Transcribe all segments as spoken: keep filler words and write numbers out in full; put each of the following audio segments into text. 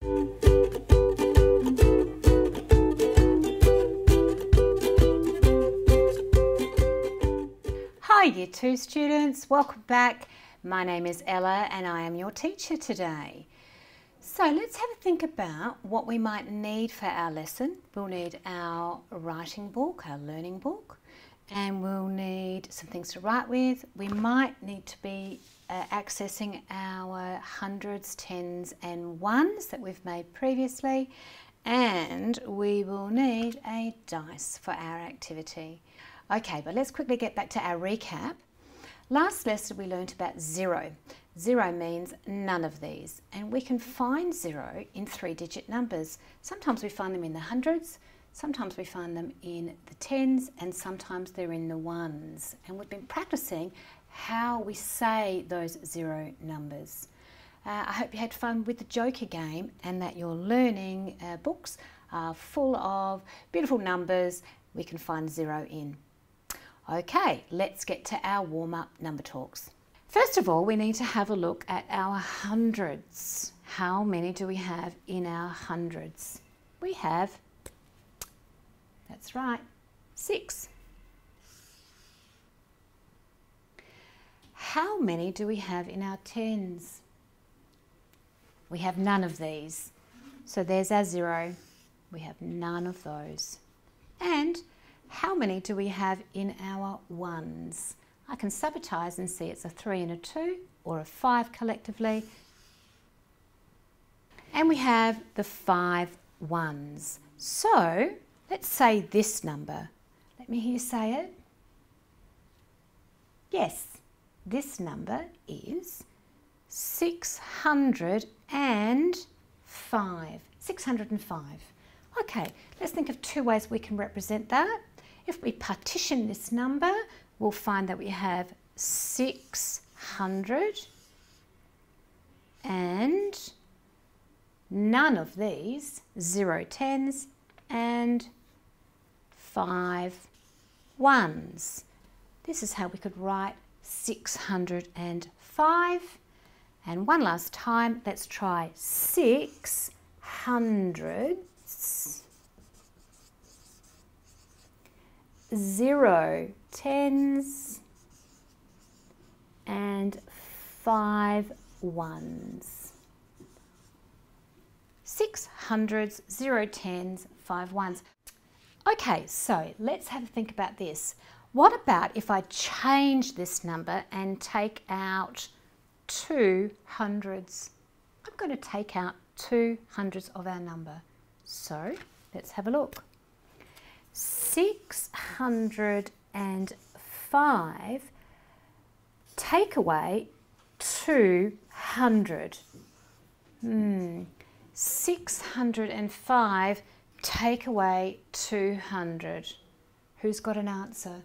Hi Year two students, welcome back. My name is Ella and I am your teacher today. So let's have a think about what we might need for our lesson. We'll need our writing book, our learning book, and we'll need some things to write with. We might need to be uh, accessing our hundreds, tens and ones that we've made previously, and we will need a dice for our activity. Okay, but let's quickly get back to our recap. Last lesson we learned about zero. Zero means none of these, and we can find zero in three-digit numbers. Sometimes we find them in the hundreds, sometimes we find them in the tens, and sometimes they're in the ones. And we've been practicing how we say those zero numbers. Uh, I hope you had fun with the Joker game and that your learning uh, books are full of beautiful numbers we can find zero in. Okay, let's get to our warm-up number talks. First of all, we need to have a look at our hundreds. How many do we have in our hundreds? We have, that's right, six. How many do we have in our tens? We have none of these. So there's our zero. We have none of those. And how many do we have in our ones? I can subitize and see it's a three and a two or a five collectively. And we have the five ones. So let's say this number. Let me hear you say it. Yes, this number is six hundred and five. six hundred and five. Okay, let's think of two ways we can represent that. If we partition this number, we'll find that we have six hundred and none of these, zero tens and five ones. This is how we could write six hundred and five. And one last time, let's try six hundreds, zero tens and five ones. Six hundreds, zero tens, five ones. Okay, so let's have a think about this. What about if I change this number and take out two hundreds? I'm going to take out two hundreds of our number. So let's have a look. six hundred and five, take away two hundred. Hmm. six hundred and five, take away two hundred. Who's got an answer?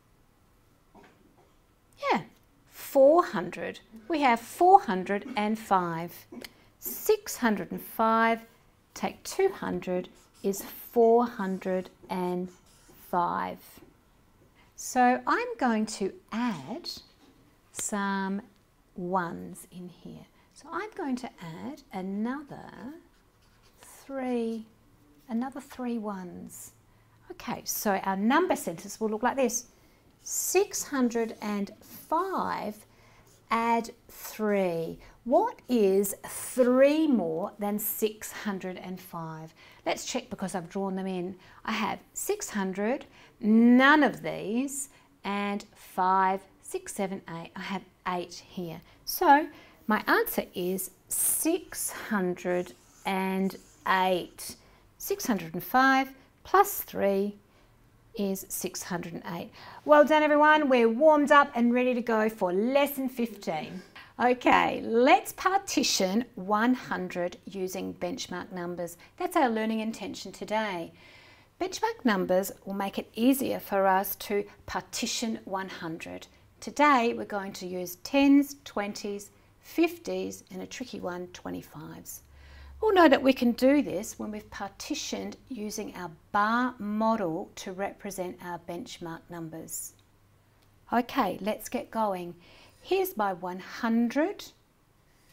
Yeah, four hundred. We have four hundred and five. six hundred and five, take two hundred is four hundred and five. So I'm going to add some ones in here. So I'm going to add another three, another three ones. Okay, so our number sentence will look like this. six hundred and five, add three. What is three more than six hundred and five? Let's check because I've drawn them in. I have six hundred, none of these, and five, six, seven, eight. I have eight here. So my answer is six hundred and eight. six hundred and five plus three is six hundred and eight. Well done everyone, we're warmed up and ready to go for lesson fifteen. Okay, let's partition one hundred using benchmark numbers. That's our learning intention today. Benchmark numbers will make it easier for us to partition one hundred. Today we're going to use tens, twenties, fifties and a tricky one, twenty-fives. We'll know that we can do this when we've partitioned using our bar model to represent our benchmark numbers. Okay, let's get going. Here's my one hundred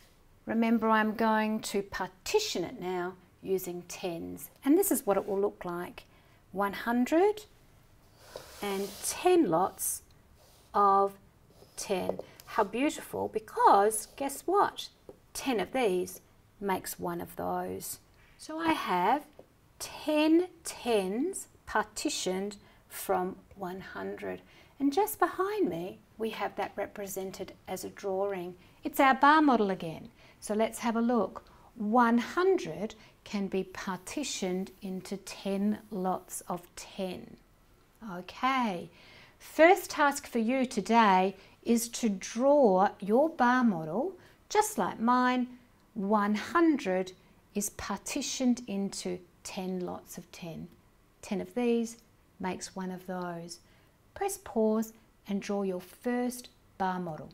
Remember, I'm going to partition it now using tens, and this is what it will look like. one hundred and ten lots of ten. How beautiful, because guess what? ten of these makes one of those. So I have ten tens partitioned from one hundred. And just behind me, we have that represented as a drawing. It's our bar model again. So let's have a look. one hundred can be partitioned into ten lots of ten. Okay, first task for you today is to draw your bar model, just like mine. one hundred is partitioned into ten lots of ten. ten of these makes one of those. Press pause and draw your first bar model.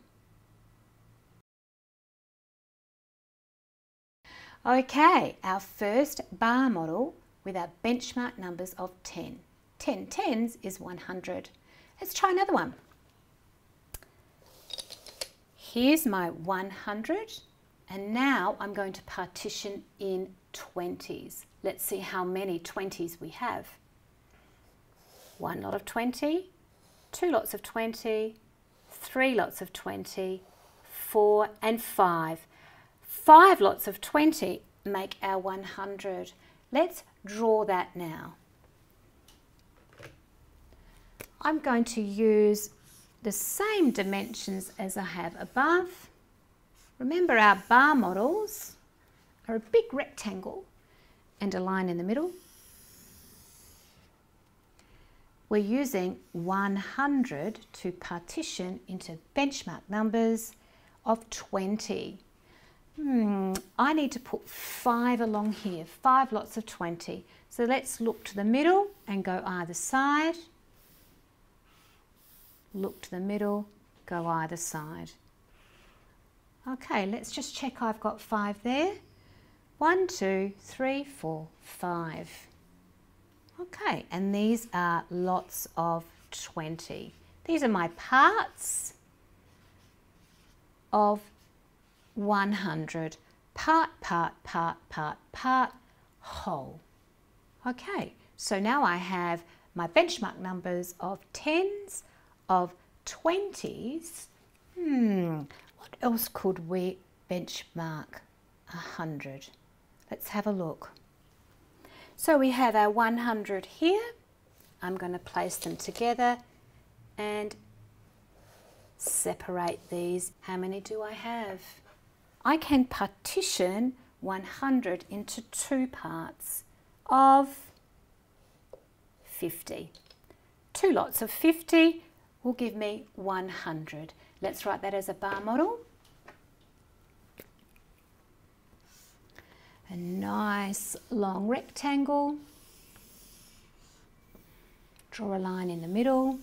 Okay, our first bar model with our benchmark numbers of ten. ten tens is one hundred. Let's try another one. Here's my one hundred, and now I'm going to partition in twenties. Let's see how many twenties we have. One lot of twenty, two lots of twenty, three lots of twenty, four and five. Five lots of twenty make our one hundred. Let's draw that now. I'm going to use the same dimensions as I have above. Remember, our bar models are a big rectangle and a line in the middle. We're using one hundred to partition into benchmark numbers of twenty. Hmm, I need to put five along here, five lots of twenty. So let's look to the middle and go either side. Look to the middle, go either side. Okay, let's just check I've got five there. One, two, three, four, five. Okay, and these are lots of twenty. These are my parts of one hundred. Part, part, part, part, part, whole. Okay, so now I have my benchmark numbers of tens, of twenties. Hmm, what else could we benchmark? one hundred. Let's have a look. So we have our one hundred here. I'm going to place them together and separate these. How many do I have? I can partition one hundred into two parts of fifty. Two lots of fifty will give me one hundred. Let's write that as a bar model. A nice long rectangle. Draw a line in the middle.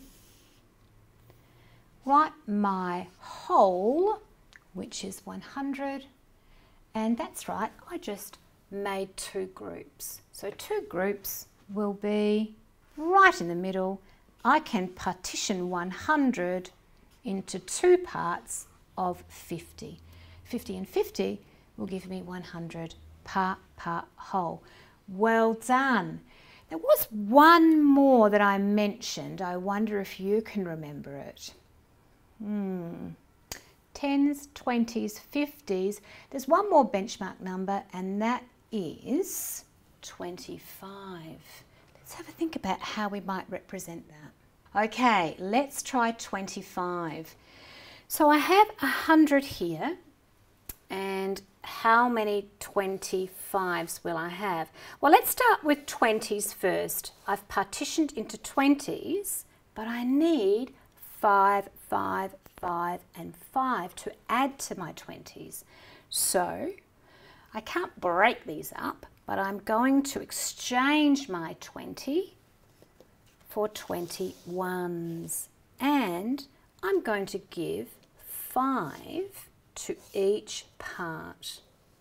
Write my whole, which is one hundred. And that's right, I just made two groups. So two groups will be right in the middle. I can partition one hundred into two parts of fifty. fifty and fifty will give me one hundred. Part, part, whole. Well done. There was one more that I mentioned. I wonder if you can remember it. Hmm. Tens, twenties, fifties. There's one more benchmark number, and that is twenty-five. Let's have a think about how we might represent that. Okay, let's try twenty-five. So I have one hundred here, and how many twenty-fives will I have? Well, let's start with twenties first. I've partitioned into twenties, but I need five, five, five and five to add to my twenties. So I can't break these up, but I'm going to exchange my twenty for twenty-ones, and I'm going to give five to each part.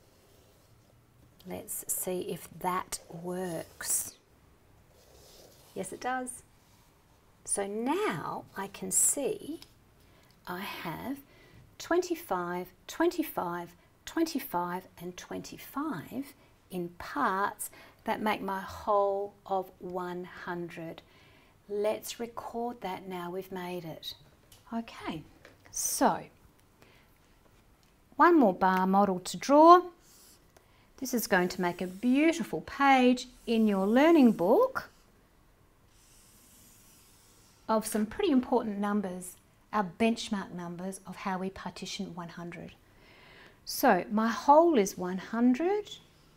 Let's see if that works. Yes, it does. So now I can see I have twenty-five, twenty-five, twenty-five and twenty-five in parts that make my whole of one hundred. Let's record that now we've made it. Okay, so one more bar model to draw. This is going to make a beautiful page in your learning book of some pretty important numbers, our benchmark numbers of how we partition one hundred. So my whole is one hundred.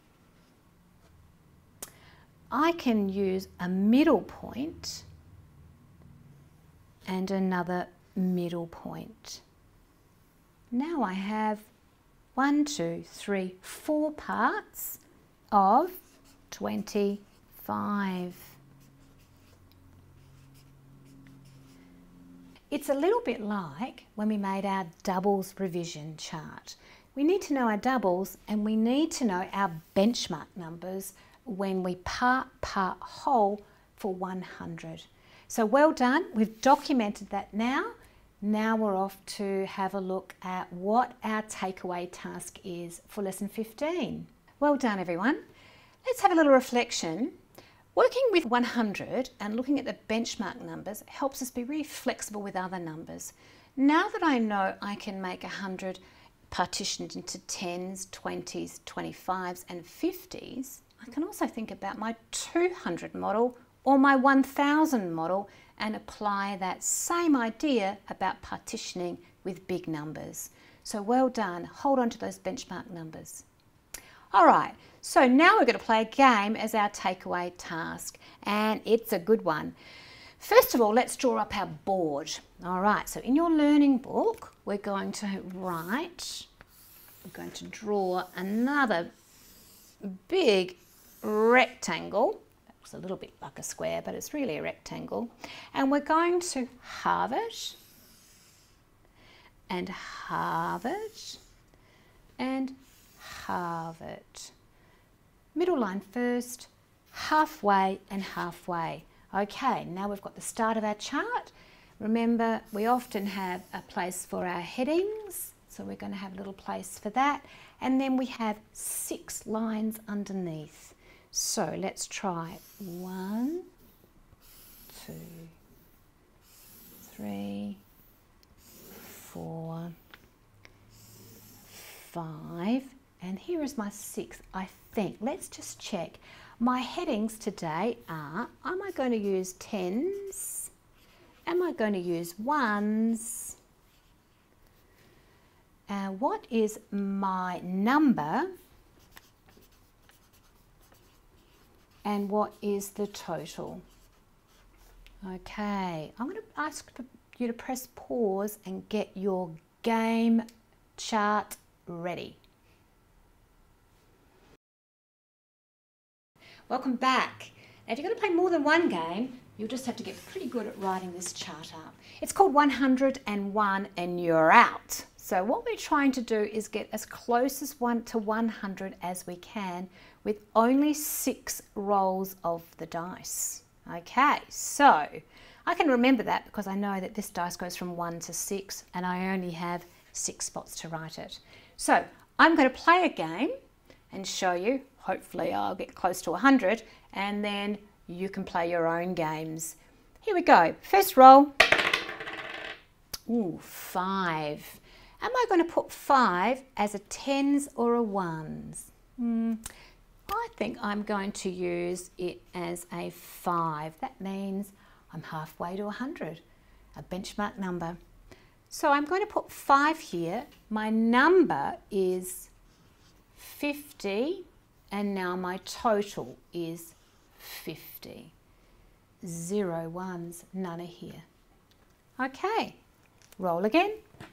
I can use a middle point and another middle point. Now I have one, two, three, four parts of twenty-five. It's a little bit like when we made our doubles revision chart. We need to know our doubles and we need to know our benchmark numbers when we part part whole for one hundred. So well done, we've documented that now. Now we're off to have a look at what our takeaway task is for lesson fifteen. Well done everyone. Let's have a little reflection. Working with one hundred and looking at the benchmark numbers helps us be really flexible with other numbers. Now that I know I can make one hundred partitioned into tens, twenties, twenty-fives and fifties, I can also think about my two hundred model or my one thousand model and apply that same idea about partitioning with big numbers. So well done, hold on to those benchmark numbers. All right, so now we're going to play a game as our takeaway task, and it's a good one. First of all, let's draw up our board. All right, so in your learning book, we're going to write, we're going to draw another big rectangle. It's a little bit like a square, but it's really a rectangle. And we're going to halve it, and halve it, and halve it. Middle line first, halfway and halfway. Okay, now we've got the start of our chart. Remember, we often have a place for our headings, so we're going to have a little place for that. And then we have six lines underneath. So let's try one, two, three, four, five, and here is my sixth, I think. Let's just check. My headings today are, am I going to use tens? Am I going to use ones? Uh, what is my number? And what is the total? Okay, I'm going to ask you to press pause and get your game chart ready. Welcome back. Now, if you're going to play more than one game, you'll just have to get pretty good at writing this chart up. It's called one hundred and one and you're out. So what we're trying to do is get as close as one to one hundred as we can with only six rolls of the dice. Okay, so I can remember that because I know that this dice goes from one to six and I only have six spots to write it. So I'm going to play a game and show you. Hopefully I'll get close to one hundred and then you can play your own games. Here we go. First roll. Ooh, five. Am I going to put five as a tens or a ones? Hmm. I think I'm going to use it as a five. That means I'm halfway to one hundred, a benchmark number. So I'm going to put five here. My number is fifty, and now my total is fifty. Zero ones, none are here. Okay, roll again.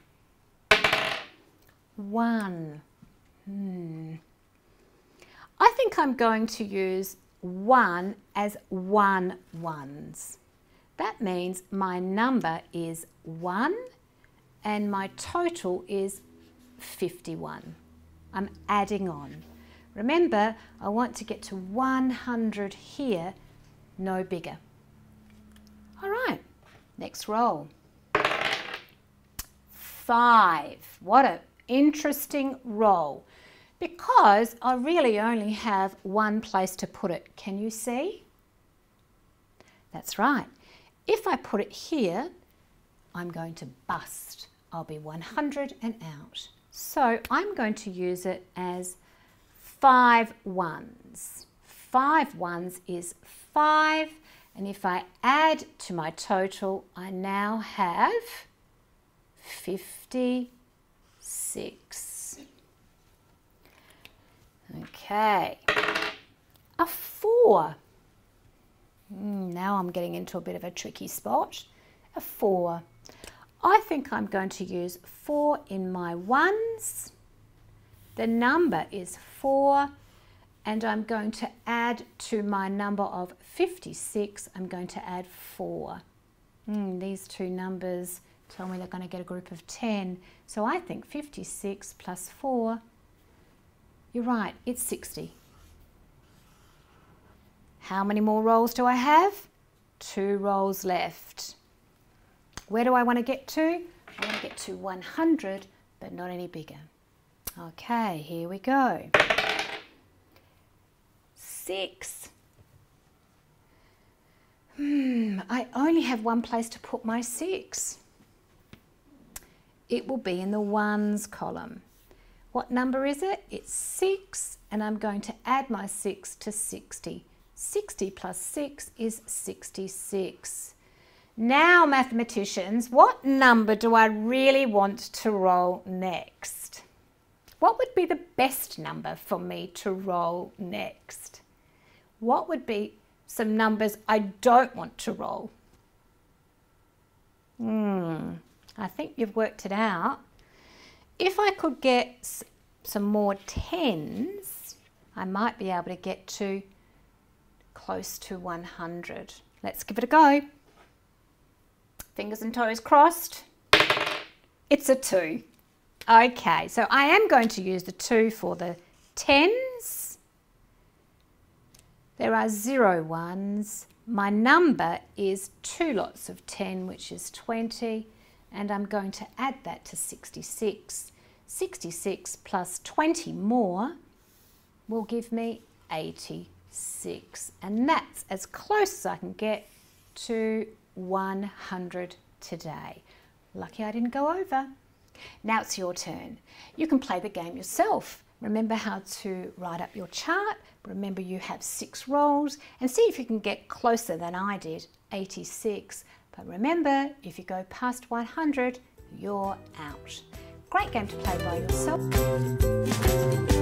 One. Hmm. I think I'm going to use one as one ones. That means my number is one and my total is fifty-one. I'm adding on. Remember, I want to get to one hundred here, no bigger. All right, next roll. Five. What a Interesting roll, because I really only have one place to put it. Can you see? That's right. If I put it here, I'm going to bust. I'll be one hundred and out. So I'm going to use it as five ones. Five ones is five, and if I add to my total, I now have fifty-six. Okay, a four. Mm, now I'm getting into a bit of a tricky spot. A four. I think I'm going to use four in my ones. The number is four, and I'm going to add to my number of fifty-six, I'm going to add four. Mm, these two numbers tell me they're going to get a group of ten. So I think fifty-six plus four, you're right, it's sixty. How many more rolls do I have? Two rolls left. Where do I want to get to? I want to get to one hundred, but not any bigger. Okay, here we go. Six. Hmm, I only have one place to put my six. It will be in the ones column. What number is it? It's six, and I'm going to add my six to sixty. sixty plus six is sixty-six. Now, mathematicians, what number do I really want to roll next? What would be the best number for me to roll next? What would be some numbers I don't want to roll? Hmm, I think you've worked it out. If I could get some more tens, I might be able to get to close to one hundred. Let's give it a go. Fingers and toes crossed. It's a two. Okay, so I am going to use the two for the tens. There are zero ones. My number is two lots of ten, which is twenty, and I'm going to add that to sixty-six. sixty-six plus twenty more will give me eighty-six, and that's as close as I can get to one hundred today. Lucky I didn't go over. Now it's your turn. You can play the game yourself. Remember how to write up your chart. Remember you have six rolls, and see if you can get closer than I did, eighty-six. But remember, if you go past one hundred, you're out. Great game to play by yourself.